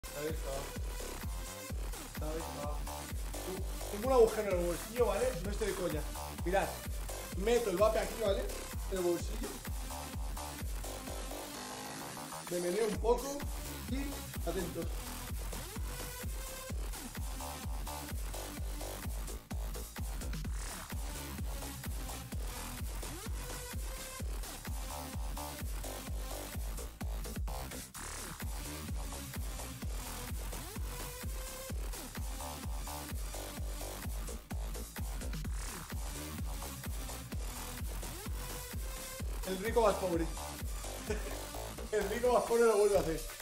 Ahí está. Ahí está. Tengo un agujero en el bolsillo, ¿vale? No estoy de coña. Mirad. Meto el vape aquí, ¿vale? En el bolsillo. Me meneo un poco y atentos. El rico más pobre. El rico más pobre lo vuelve a hacer.